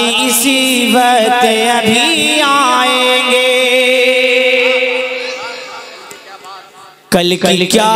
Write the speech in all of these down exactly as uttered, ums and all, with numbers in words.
इसी वक्त अभी आएंगे। कल की क्या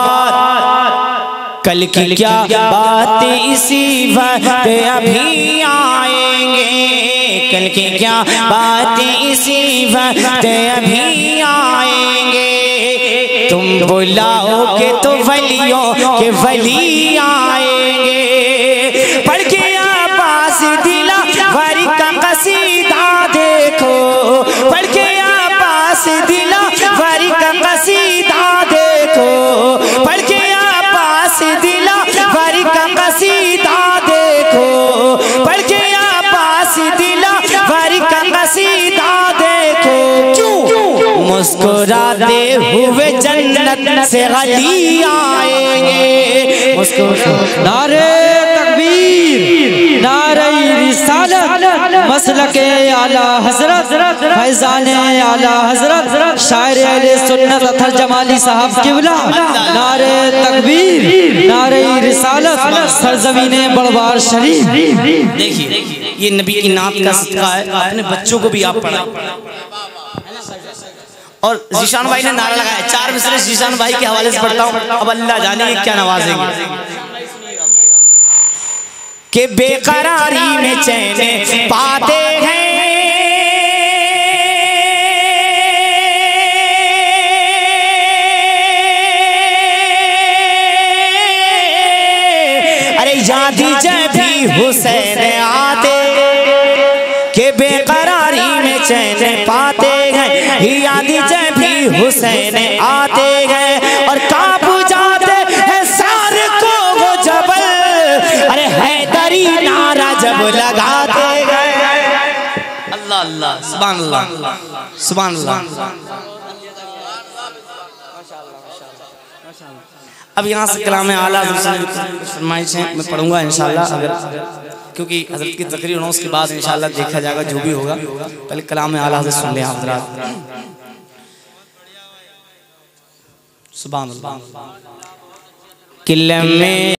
बात, कल की क्या बात इसी वक्त अभी आएंगे। कल की क्या बात इसी वक्त अभी आएंगे। तुम बुलाओगे तो वलियों के वली आएंगे। पढ़ के अब्बास दिलावर का कसीदा देखो, पढ़ के अब्बास दिलावर का कसीदा देखो, पढ़ के अब्बास दिलावर का कसीदा देखो, पढ़ के अब्बास दिलावर का कसीदा देखो। क्यों मुस्कुराते हुए जन्नत से गली आएंगे। मुस्कुरा नारे तकबीर, नारे रिसालत, मसलके आला हजरत, फैजाने आला हजरत, शायर अहले सुन्नत अतर जमाली साहब किबला। नारे तकबीर, नारे रिसालत, सरजमीने बड़वार शरीफ। देखिए ये नबी की नात का सदका है, अपने बच्चों को भी आप पढ़ाएं। और जीशान भाई ने नारा लगाया, चार मिसरे जीशान भाई के हवाले से पढ़ता हूँ, अब अल्लाह जाने क्या नवाजेंगे। कि बेकरारी में चैन पाते हैं, अरे यादी जब भी हुसैन आते, के बेकरारी में चैन पाते हैं, यादी जब भी हुसैन आते हैं। और काबू जाते हैं सारे को वो जबल, अरे हैदरी नारा जब लगाते गए। अल्लाह अल्लाह सुभान अल्लाह सुभान अल्लाह। अब यहाँ से कलाम आला फरमाइश है, मैं पढ़ूंगा इंशाल्लाह, अगर क्योंकि हजरत की तकरीर होना उसके बाद इंशाल्लाह देखा जाएगा जो भी होगा। पहले कलाम आला से सुन लें हजरात। सुभान अल्लाह। किले में